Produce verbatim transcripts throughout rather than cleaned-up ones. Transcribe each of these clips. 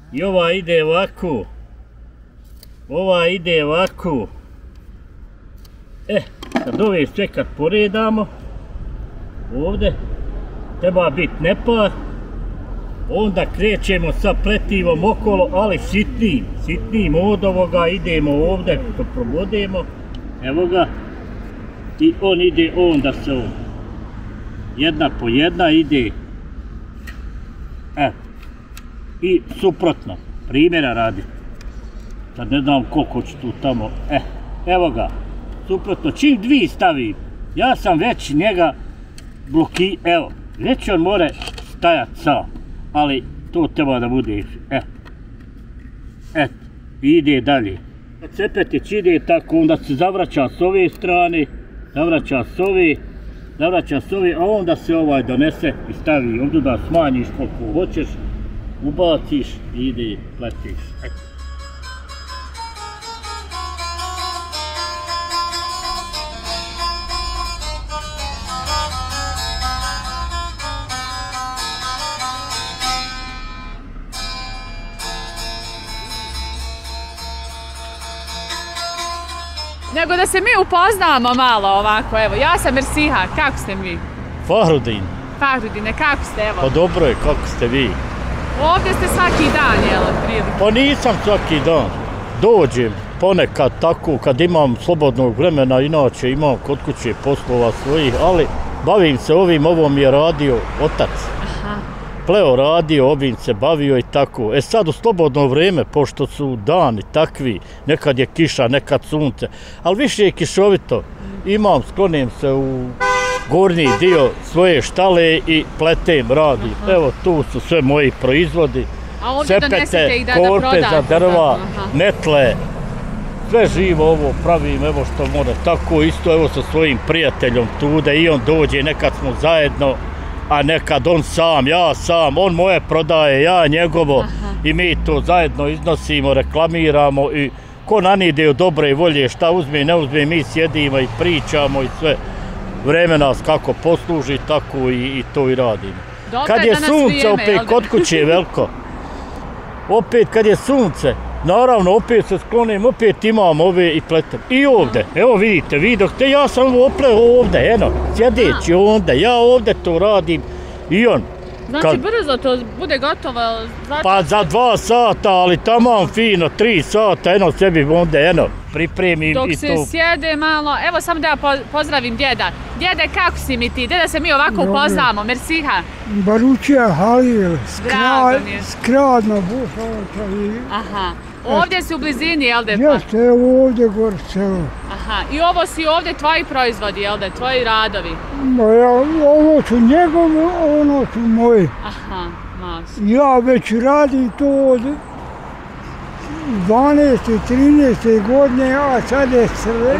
I ova ide ovako. Ova ide ovako. E, sad ove sve kad poredamo, ovdje treba biti nepar, onda krećemo sa pletivom okolo, ali sitnim, sitnim od ovoga, idemo ovdje, to probodemo, evo ga, i on ide onda se on, jedna po jedna ide, e, i suprotno, primjera radi, sad ne znam koliko ću tu tamo, e, evo ga, suprotno, čim dvi stavim, ja sam već njega bloki, evo, već on more stajat sam, ali to treba da bude, e, eto, ide dalje. Cepetić ide tako, onda se zavraća s ove strane, zavraća s ove, zavraća s ove, a onda se ovaj donese i stavi, ovdje da smanjiš koliko hoćeš, ubaciš i ide, pletiš, eto. Nego da se mi upoznamo malo ovako, evo, ja sam Mersiha, kako ste vi? Fahrudin. Fahrudine, kako ste, evo? Pa dobro je, kako ste vi? Ovdje ste svaki dan, jel, otprilike? Pa nisam svaki dan. Dođem ponekad tako, kad imam slobodnog vremena, inače imam kod kuće poslova svojih, ali bavim se ovim, ovo mi je radio otac. Aha. Pleo radio, ovim se bavio i tako. E sad u slobodno vrijeme, pošto su dani takvi, nekad je kiša, nekad sunce, ali više je kišovito, imam, sklonim se u gornji dio svoje štale i pletem, radim. Aha. Evo tu su sve moji proizvodi, sepete, korpe za drva, aha, metle, sve živo ovo pravim, evo što more, tako isto evo sa svojim prijateljom tude i on dođe, nekad smo zajedno, a nekad on sam, ja sam, on moje prodaje, ja njegovo. Aha. I mi to zajedno iznosimo, reklamiramo i ko nanide od dobre volje, šta uzme i ne uzme, mi sjedimo i pričamo i sve. Vreme nas kako posluži, tako i, i to i radimo. Dobre, kad je sunce, vrijeme, opet kod kuće je veliko. Opet kad je sunce, naravno opet se sklonim, opet imam ove i pletem. I ovdje, evo vidite, vi dok te, ja sam opleo ovdje, eno, sjedeći ovdje, ja ovdje to radim i on. Znači kad, brzo to bude gotovo? Znači... Pa za dva sata, ali tamam fino, tri sata, eno sebi ovdje, eno, pripremim dok i to. Dok se sjede malo, evo samo da ja pozdravim djeda. Djede, kako si mi ti? Djeda se mi ovako upoznamo, Mersiha. Baručija Halil, skradno Bušovača i... Aha, ovdje si u blizini, jel de? Jeste, evo ovdje gore selo. Aha, i ovo si ovdje tvoji proizvodi, jel de? Tvoji radovi? Ja, ovo su njegovi, ono su moji. Aha, mas. Ja već radim to od dvanaeste, trinaeste godine, a sad je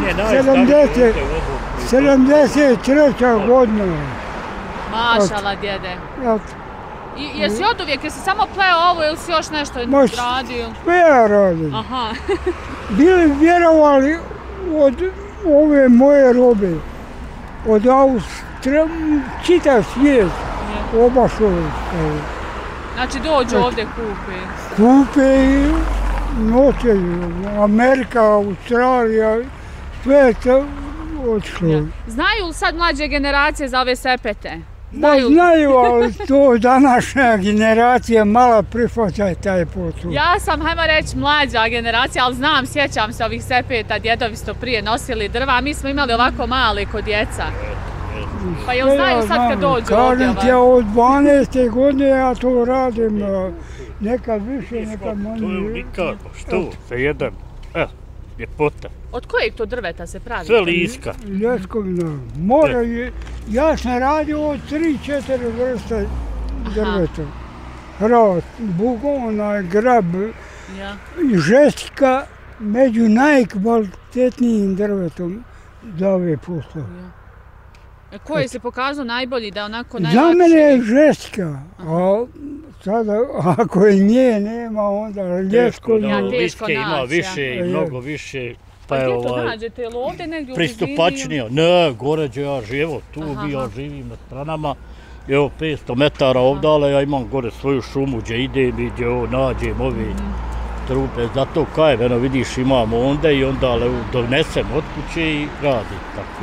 sedamdeset treća godina. Mašala, djede. I jesi od uvijek, jesi samo pleo ovo ili si još nešto radio? Sve ja radim. Aha. Bili vjerovali od ove moje robe, od Austrije, čitav svijet, obašao. Znači dođu ovdje kupe? Kupe i noće, Amerika, Australija, sve to odšlo. Znaju li sad mlađe generacije za ove sepete? Znaju, znaju, ali to današnja generacija mala prihvaća taj posao. Ja sam, hajmo reći, mlađa generacija, ali znam, sjećam se ovih sepeta, djedovi su prije nosili drva, a mi smo imali ovako male kod djeca. Pa jel znaju sad kad dođu ovdje? Kažem ti, od dvanaeste godine ja to radim, nekad više, nekad manje. To je nikako, što, se jedan, evo, ljepota. Od kojeg to drveta se pravi? Sve liska. Ljeskovina. Mora je, ja sam radio od tri, četiri vrste drveta. Hrast, bugona, grab, žestika, među najkvalitetnijim drvetom za ove poslove. Koji se pokazao najbolji, da onako najlakše? Za mene je žestika, a sada ako je nje nema, onda ljeskovina. Liske ima više i mnogo više. Pa gdje to nađete, ili ovdje negdje u blizini? Pristupačnije, ne, gore gdje ja živo, tu bi ja živim na stranama, Evo petsto metara ovdale, ja imam gore svoju šumu gdje idem i gdje ovo nađem ove trupe. Zato kajem, eno vidiš imam onda i onda donesem od kuće i radim tako.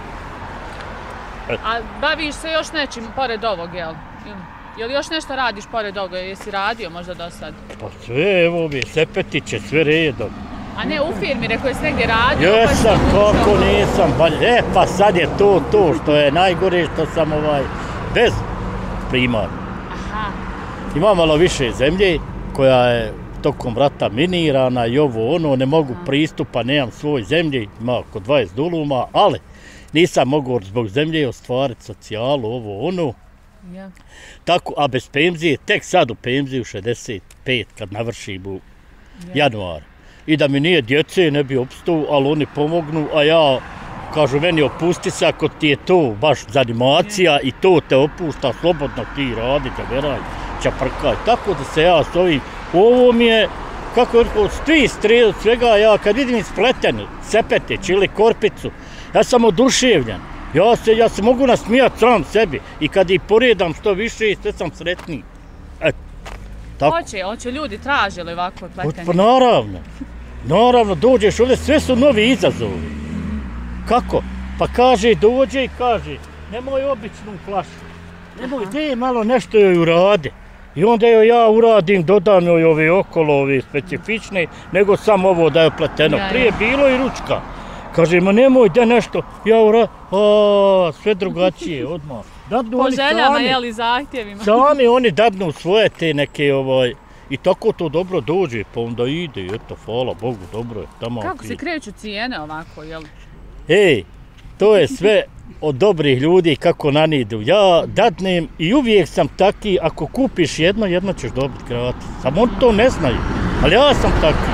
A baviš se još nečim pored ovog, jel? Jel još nešto radiš pored ovoga? Jesi radio možda do sad? Pa sve, evo mi, sepetiće, sve redom. A ne u firmi, rekao jesi negdje radio? Jesam, kako nisam, e pa sad je to to što je najgore što sam ovaj, bez primara. Aha. Ima malo više zemlje koja je tokom rata minirana i ovo ono, ne mogu pristupa, nemam svoj zemlje, ima oko dvadeset duluma, ali nisam mogao zbog zemlje ostvariti socijalu, ovo ono. Ja. Tako, a bez penzije, tek sad u penziju šezdeset pet kad navršim u januaru. I da mi nije djece, ne bi opstao, ali oni pomognu, a ja, kažu meni, opusti se ako ti je to baš zanimacija i to te opušta, slobodno ti radi, čaveraj, čaprkaj. Tako da se ja s ovim, ovo mi je, kako je od svih strel, svega, ja kad vidim ispletenu sepetić ili korpicu, ja sam oduševljen. Ja se, ja se mogu nasmijati sam sebi i kad ih poredam što više, sve sam sretniji. Eto, tako. Hoće, hoće ljudi tražili ovako pletenje? Pa naravno, naravno, dođeš ovdje, sve su novi izazovi. Kako? Pa kaže, dođe i kaže, nemoj običnu flašu, nemoj, gdje malo nešto joj urade. I onda joj ja uradim, dodam joj ove okolo, ove specifične, nego sam ovo da je pleteno. Prije bilo i ručka. Kaže, ma nemoj da nešto, ja ura, a, sve drugačije, odmah. Dadnu po oni željama, sami, jeli, zahtjevima. Sami oni dadnu svoje te neke, ovaj, i tako to dobro dođe, pa onda ide, eto, hvala Bogu, dobro je. Tamo Kako pije. se kreću cijene ovako, jel? Ej, to je sve od dobrih ljudi kako nanidu. Ja dadnem i uvijek sam taki, ako kupiš jedno, jedno ćeš dobiti gratis. Samo oni to ne znaju, ali ja sam taki.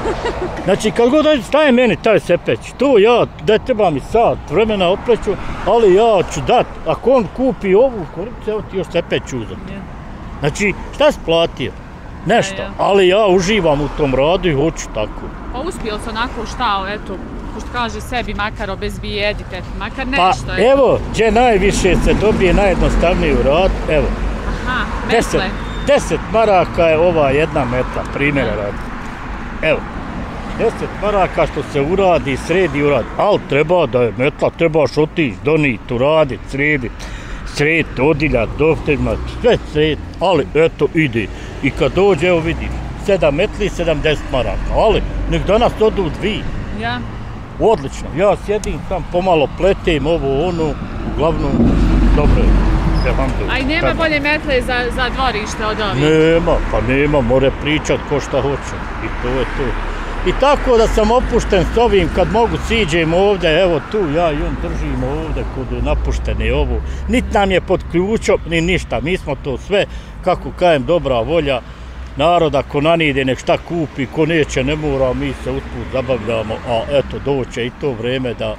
Znači, kad god staje meni taj sepeć, to ja, da treba mi sad vremena opleću, ali ja ću dat, ako on kupi ovu korupciju, evo ti još sepeć uzem. Znači, šta si platio? Nešto, ali ja uživam u tom radu i hoću tako. Pa uspio se onako šta, eto, pošto kaže sebi makar obezbijedite, makar Pa nešto. evo, gdje najviše se dobije najjednostavniji u rad, evo. Aha, Deset, metle. deset maraka je ova jedna metla, primjera radi. Evo, deset maraka što se uradi, sredi uradi, ali treba da je metla, trebaš otići, doniti, uraditi, srediti, srediti, odiljati, doftirmati, sve srediti, ali eto ide. I kad dođe, evo vidiš, sedam metli, sedamdeset maraka, ali nek danas odu dvi. Ja. Odlično, ja sjedim tam, pomalo pletem ovo, ono, uglavnom, dobro je. A i nema bolje metle za, za dvorište od ovih? Nema, pa nema, more pričat ko šta hoće i to je to. I tako da sam opušten s ovim, kad mogu siđem ovdje, evo tu, ja i on držimo ovdje kod napuštene ovu. Niti nam je pod ključom, ni ništa, mi smo to sve, kako kajem, dobra volja. Narod ako nanide nek šta kupi, ko neće ne mora, mi se usput zabavljamo, a eto doće i to vreme da...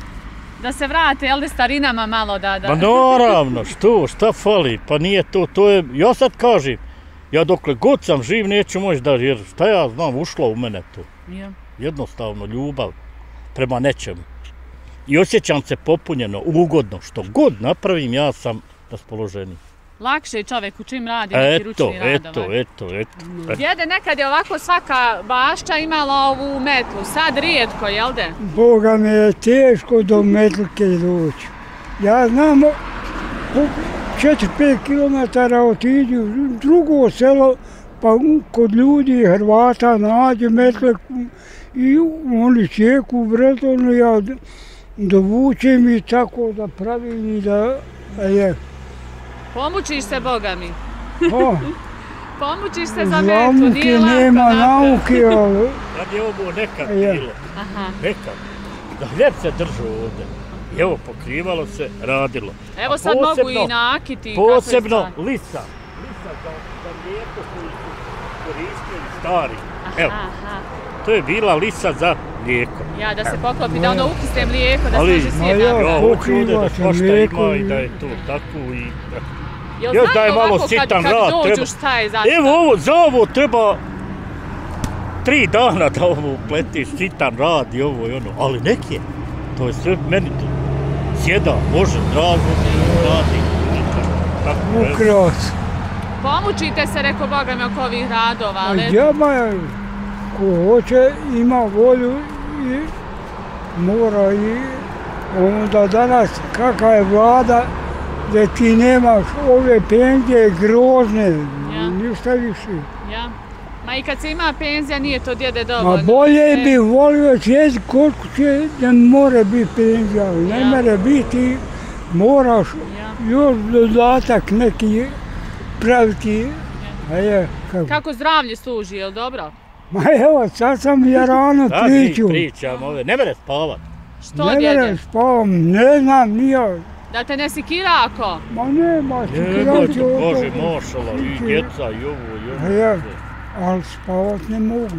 Da se vrate, jel da starinama malo da... da... Pa naravno, što, šta fali, pa nije to, to je, ja sad kažem, ja dokle god sam živ neću moći da, jer šta ja znam, ušlo u mene to. Ja. Jednostavno, ljubav prema nečemu. I osjećam se popunjeno, ugodno, što god napravim, ja sam raspoloženiji. Lakše je čovjeku čim radi neki ručni rad. Eto, eto, eto, eto. Djede, nekad je ovako svaka bašća imala ovu metlu, sad rijetko, jel de? Boga me je teško do metlike doći. Ja znam, po četiri pet kilometara otiđu u drugo selo, pa kod ljudi Hrvata nađe metle i oni čeku vretovno, ja dovučem i tako da pravim i da je. Pomoćiš se, Boga mi. O, Pomoćiš se za metlu, nije lako nema napraviti. nauke, ali... Kad je ovo nekad Je. bilo, Aha. nekad, da hljeb se držao ovdje. I evo, pokrivalo se, radilo. Evo A sad mogu posebno- i nakiti. kako je Posebno stvar. lisa. Lisa za, za mlijeko koju su koristili stari. Evo, Aha. to je bila lisa za mlijeko. Ja, da se poklopi, da ono ukisne mlijeko, da Ali- složi Ma svijet ja, napravi. Ja hoću ovdje da Pokriva se svašta mlijeko ima i i- da je to tako i... Jel Još da znaju je malo ovako kad, sitan kad rad, dođu treba- šta je za Evo ovo, za ovo treba tri dana da ovo upletiš, sitan rad i ovo i ono, ali nek je, to je sve meni to sjeda, može, drago, radi, nikad. ukrao. Pomučite se, reko Boga mi, oko ovih radova, ali... Džaba je, ko hoće, ima volju i mora i onda danas kakva je vlada da ti nemaš ove penzije grozne, ništa više. Ja. Ma i kad se ima penzija nije to djede dovoljno. Ma bolje bi volio sjeti kod kuće da more biti penzija, ne mere biti, moraš još dodatak neki praviti. Kako zdravlje služi, je li dobro? Ma evo, sad sam ja rano priču. Sad mi pričam ove, ne mere spavat. Što djede? Ne mere spavam, ne znam, nije. Da te ne sikira ako? Ma nema, sikira će ovo. Bože, mošala, i djeca, i ovo, i ovo. Ali spavat ne mogu.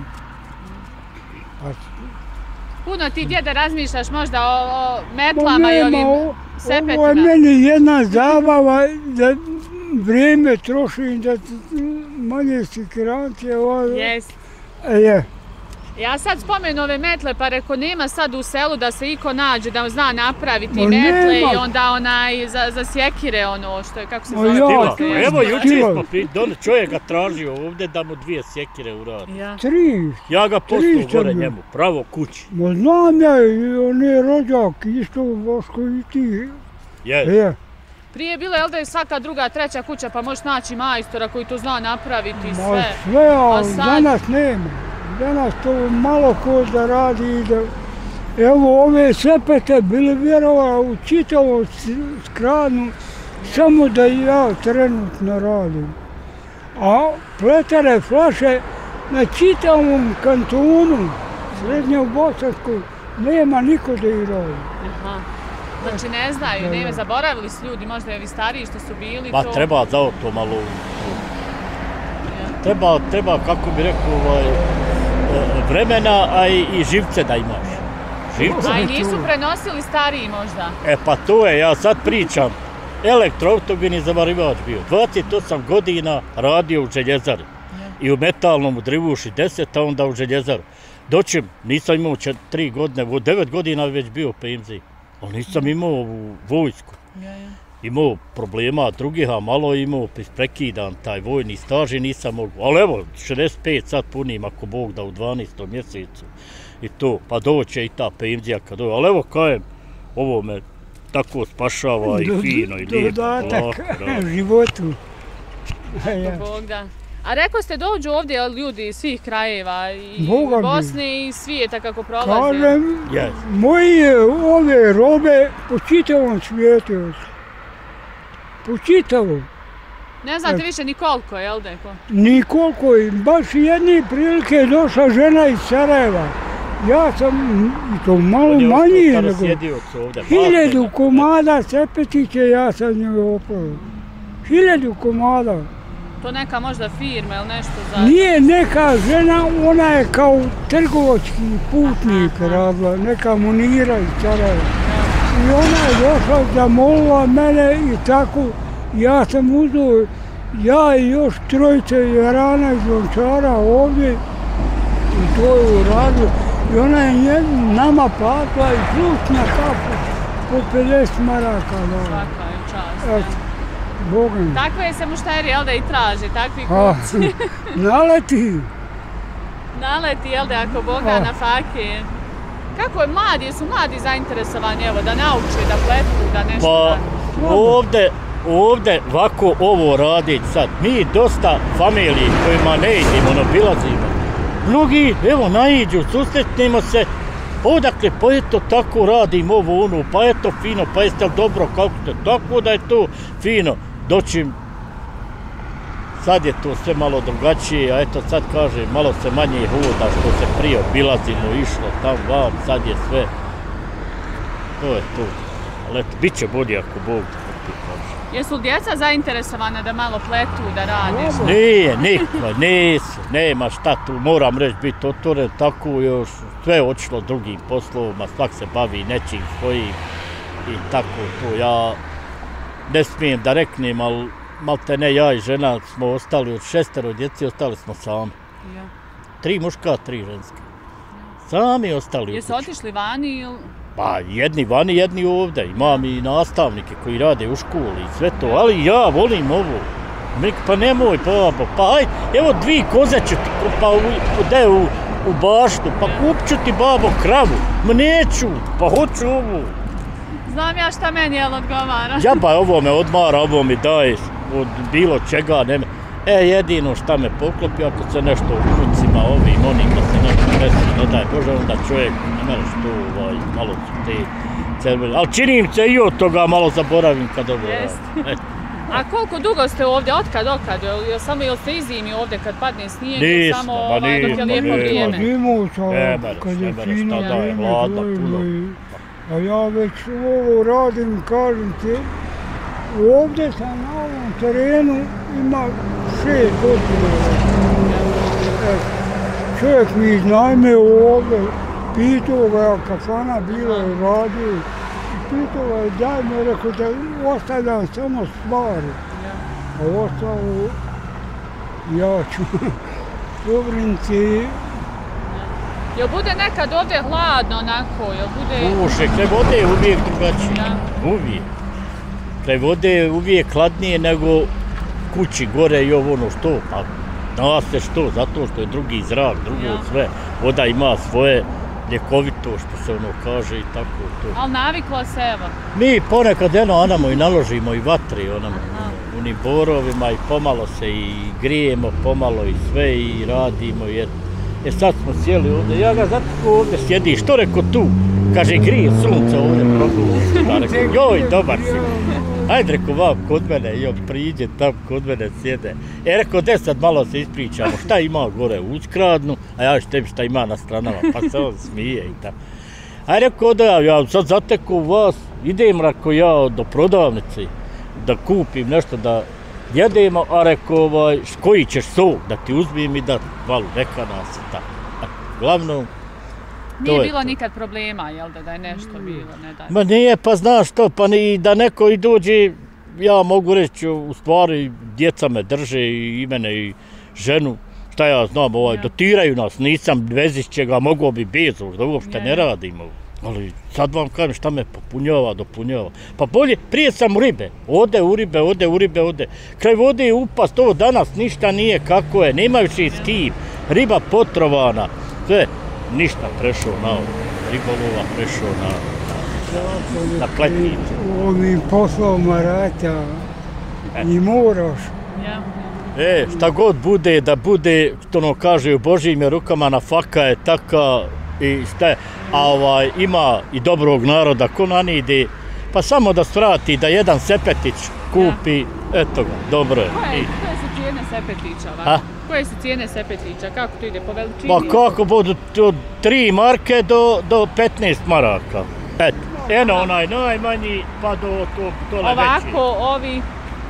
Puno ti djede razmišljaš možda o metlama i ovim sepetima? Ovo je meni jedna zabava da vrijeme trošim, da manje sikirancije. Jest. Je. Ja sad spomenu ove metle, pa reko nema sad u selu da se iko nađe, da zna napraviti metle i onda onaj za sjekire ono što je, kako se zove? Evo jučer smo, čovjek ga tražio ovdje da mu dvije sjekire uradi. Tri. Ja ga poslao gore njemu, pravo kući. Ma znam ja, on je rođak, isto Boško i ti. Je. Prije je bilo, jel da je svaka druga, treća kuća, pa možeš naći majstora koji to zna napraviti sve. Ma sve, ali danas nema. Danas to malo ko da radi. Evo ove sepete bili vjerova u čitavom Skranu, samo da ja trenutno radim. A pletare flaše na čitavom kantonu, Srednje u Bosansku, nema niko da ih radi. Znači ne znaju, ne zaboravili su ljudi, možda i stariji što su bili. Pa treba za to malo... Treba, treba, kako bi rekao, vremena, a i živce da imaš. Živce. A i nisu prenosili stariji možda? E pa to je, ja sad pričam, elektroautogeni zavarivač bio. dvadeset osam godina radio u željezari. I u metalnom, u Drivuši deset, a onda u željezaru. Doćem, nisam imao tri godine, u devet godina već bio u penziji. Ali nisam imao u vojsku. Imao problema drugih, a malo imao prekidan taj vojni staž i nisam mogu. Ali evo, šezdeset pet sad punim ako Bog da u dvanaestom mjesecu i to, pa doće i ta penzija kad dođe. Ali evo kajem, ovo me tako spašava i fino i lijepo. Dodatak životu. Ako Bog da. A rekao ste dođu ovdje ljudi iz svih krajeva, i Bosne i svijeta kako prolaze? Kažem, moje ove robe po čitavom svijetu. Po čitavom. Ne znate više ni koliko, jel deko? Ni koliko. Baš jedne prilike je došla žena iz Sarajeva. Ja sam, i to malo manji nego, hiljedu komada sepetiće ja sam njoj opravo. Hiljedu komada. To neka možda firma ili nešto za... Nije neka žena, ona je kao trgovački putnik radila, neka Munira iz Sarajeva. I ona je došla, zamolila mene i tako, ja sam uzeo, ja i još trojice jarana iz Lončara ovdje, i to je uradio. I ona je nama platila i plus na kafu po pedeset maraka. Svaka je čast. Bogam. Takve se mušteri, jel da, i traže, takvi kupci. Naleti. Naleti, jel da, ako Boga na fake. Kako je mladi, su mladi zainteresovani, evo, da nauče, da pletu, da nešto pa, da... ovdje, ovdje, ovako ovo raditi sad, mi dosta familiji kojima ne idemo, ono, bilazimo. Mnogi, evo, naiđu, susretnemo se, odakle, pa eto, tako radim ovo, ono, pa eto, fino, pa jeste li dobro, kako ste, tako da je to fino. Doćim, sad je to sve malo drugačije, a eto sad kaže, malo se manje hoda što se prije obilazimo, išlo tam van, sad je sve. To je to. Ali eto, bit će bolje ako Bog da kaže. Jesu li djeca zainteresovane da malo pletu, da radiš? Nije, nikla, nisu, nema šta tu, moram reći biti otvoren, tako još sve očilo drugim poslovima, svak se bavi nečim svojim i tako to. Ja ne smijem da reknem, ali malte ne, ja i žena smo ostali od šestero djeci, ostali smo sami. Tri muška, tri ženske. Sami ostali u kući. Jesu otišli vani ili? Pa jedni vani, jedni ovdje. Imam i nastavnike koji rade u školi i sve to, ali ja volim ovo. Pa nemoj, babo, pa aj, evo dvi koze ću ti, pa de u, u baštu, pa kupću ti, babo, kravu. Ma neću, pa hoću ovu. Znam ja šta meni jel odgovara. Ja ba, ovo me odmara, ovo mi daje od bilo čega, ne. E, jedino šta me poklopi, ako se nešto u kucima ovim, onim, da se nešto desi, ne daj Bože, onda čovjek, ne mene što, ovaj, malo su te cervene. Ali činim se i od toga malo zaboravim kad ovo radim. A koliko dugo ste ovdje, otkad, otkad? Samo ili ste i zimi ovdje kad padne snijeg? Nismo, samo, ba ovaj, dok je nismo, lijepo nismo. vrijeme? Zimuća, Emer, kad je emer, fino šta da je, vrijeme, hladno, to je, puno. i- a ja već ovo radim, kažem ti, ovdje sam na ovom terenu ima šest godina. E, čovjek mi iznajme ovdje, pitao ga, kafana bila i radio, i pitao ga, daj mi, rekao da ostavljam samo stvari, a ostalo ja ću pobrinci. Jel bude nekad ovdje hladno onako, jel bude... Uše, kraj vode je uvijek drugačije. Da. Uvijek. Kraj vode je uvijek hladnije nego kući gore i ovo ono što. Pa zna se što, zato što je drugi zrak, drugo Ja. sve. Voda ima svoje ljekovito, što se ono kaže i tako to. Ali naviklo se, evo. Mi ponekad eno anamo i naložimo i vatri onamo, u onim borovima i pomalo se i grijemo pomalo i sve i radimo jer E sad smo sjeli ovdje, ja ga zato ovdje sjedi, što reko tu? Kaže, grije sunce ovdje, progulo. Rekao, joj, dobar si. Ajde, reko, vam kod mene, jo, priđe tam kod mene sjede. E, reko, de sad malo se ispričamo, šta ima gore u Uskradnu, a ja ću tebi šta ima na stranama, pa se on smije i tako. Ajde, reko, da ja sad zateku vas, idem, reko, ja do prodavnice, da kupim nešto da jedemo, a reko, ovaj, koji ćeš sok da ti uzmim i da valu, neka nas i tako. Glavno, Nije je bilo to. nikad problema, jel da, da je nešto bilo, ne daj. Ma nije, pa znaš što, pa ni da neko i dođe, ja mogu reći, u stvari, djeca me drže i mene i ženu, šta ja znam, ovaj, Ja. dotiraju nas, nisam veziš čega, mogo bi bez, da uopšte Ja, ne ja. radimo. Ali sad vam kažem šta me popunjava, dopunjava. Pa bolje, prije sam u ribe, ode u ribe, ode u ribe, ode. Kraj vode je upast, ovo danas ništa nije kako je, nemajući s kim, riba potrovana, sve, ništa prešao na ovo, ribolova prešao na, na pletnicu. Ovim poslovima rata i moraš. Ja. E, šta god bude, da bude, što ono kaže, u Božjim je rukama na faka je taka i šta je, a ovaj, ima i dobrog naroda, ko na njih ide, pa samo da svrati, da jedan sepetić kupi, eto ga, dobro je. Koje, I- koje su cijene sepetića, A? ovako? Koje su cijene sepetića, kako to ide po veličini? Pa kako budu od tri marke do, do petnaest maraka. Eto, eno onaj najmanji pa do to, tole veći. Ovako, ovi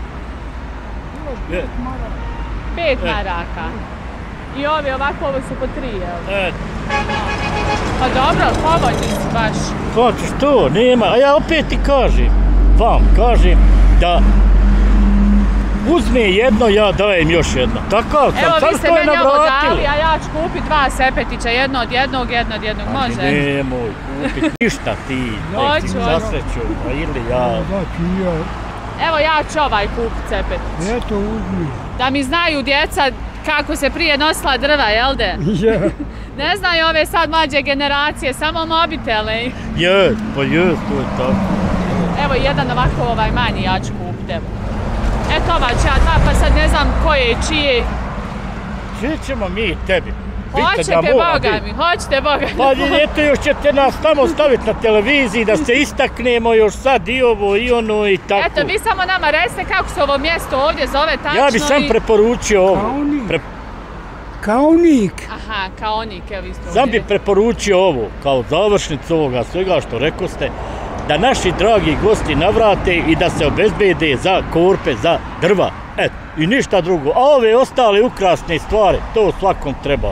E, pet E. maraka. I ovi ovako, ovi su po tri, jel? eto, Pa dobro, povoljni su baš. pa što, nema, a ja opet ti kažem, vam kažem da uzme jedno, ja dajem još jedno. Takav sam, Evo, sad vi ste to je meni ovo navratili. dali, a ja ću kupiti dva sepetića, jedno od jednog, jedno od jednog, može? Nemoj kupit ništa ti, Hoću, neću, hoću. za sreću, a ili ja. Da ću ja, Evo, ja ću ovaj kupiti sepetić. eto uzmi. Da mi znaju djeca kako se prije nosila drva, jel de? Ja, Ne znaju ove sad mlađe generacije, samo mobitele. Jes, pa jes, to je tako. Evo jedan ovako ovaj manji ja ću kupiti. Evo. Eto ova ću ja dva, pa sad ne znam koje je čije. Sve ćemo mi tebi. Vidite da Hoćete mora Boga biti. mi, hoćete Boga mi. Pa eto još ćete nas tamo staviti na televiziji da se istaknemo još sad i ovo i ono i tako. Eto, vi samo nama recite kako se ovo mjesto ovdje zove tačno. Ja bi sam i- preporučio ovo. Kaonik. Pre, kaunik. Aha, kao onik, evo isto sam ovdje. bi preporučio ovo, kao završnicu ovoga svega što rekoste, da naši dragi gosti navrate i da se obezbede za korpe, za drva. Eto, i ništa drugo. A ove ostale ukrasne stvari, to svakom treba.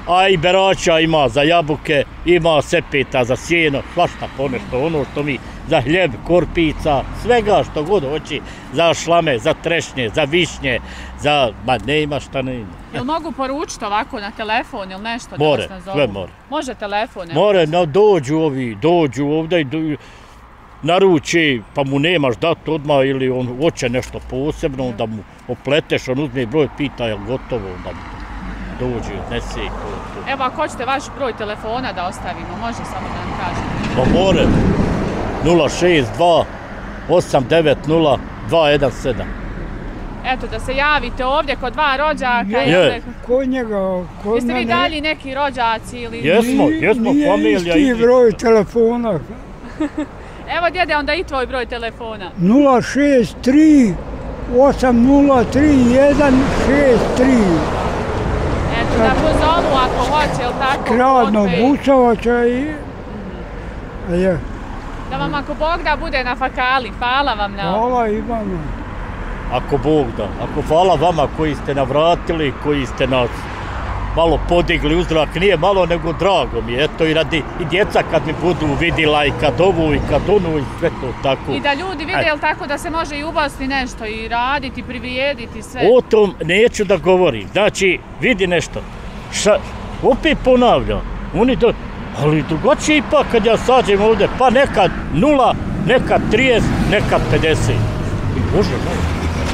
a i berača ima za jabuke, ima sepeta za sjeno, svašta ponešto, ono što mi za hljeb, korpica, svega što god hoći, za šlame, za trešnje, za višnje, za, ma ne ima šta ne ima. Jel mogu poručiti ovako na telefon ili nešto da More, vas nazovu? sve more. Može telefon? More, no, dođu ovi, dođu ovdje i do, naruči, pa mu nemaš dati odmah ili on hoće nešto posebno, onda mu opleteš, on uzme broj, pita je li gotovo, onda mu dođe, odnese i to, to. Evo, ako hoćete vaš broj telefona da ostavimo, može samo da nam kažete. Pa more, nula šest dva osam devet nula dva jedan sedam. Eto, da se javite ovdje kod dva rođaka. Je. Kod njega, kod Jeste vi mene. dalji neki rođaci ili... Jesmo, jesmo Nije familija. isti broj telefona. Evo, djede, onda i tvoj broj telefona. nula šest tri osam nula tri jedan šest tri. Eto, da pozovu ako hoće, ili tako? Kradno Otpej. Bučavača i... A je, Da vam ako Bog da bude na fakali. Hvala vam na... hvala Ivana. Ako Bog da, ako hvala vama koji ste navratili, koji ste nas malo podigli u zrak, nije malo nego drago mi, eto i radi i djeca kad mi budu vidjela i kad ovu i kad onu i sve to tako. I da ljudi vide, jel tako, da se može i u Bosni nešto i raditi, privrijediti sve. O tom neću da govorim, znači vidi nešto, ša, opet ponavljam, oni do, ali drugačije ipak kad ja sađem ovdje, pa nekad nula, nekad trideset, nekad pedeset. I Bože moj.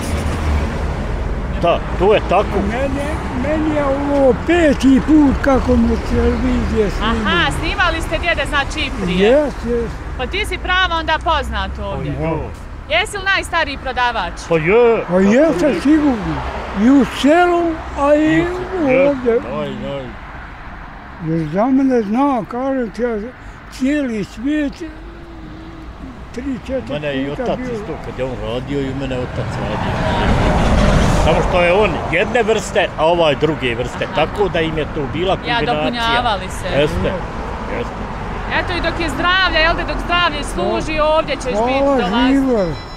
Da, to je tako. Meni, meni je ovo peti put kako me televizija snima. Aha, snimali ste djede, znači i prije. Jes, jes. Pa ti si pravo onda poznat ovdje. Jesi li najstariji prodavač? Pa je. Pa jesam sigurno. I u selu, a i ovdje. Aj, aj. Jer za mene zna, kažem ti ja, cijeli svijet, tri, četiri Mene je i puta otac bio. isto, kad je on radio i mene otac radio. Samo što je on jedne vrste, a ovaj druge vrste, tako da im je to bila Ja, kombinacija. dopunjavali se. Jeste, jeste. Eto i dok je zdravlje, jel te, dok zdravlje služi, ovdje ćeš biti Hvala dolaziti. živo.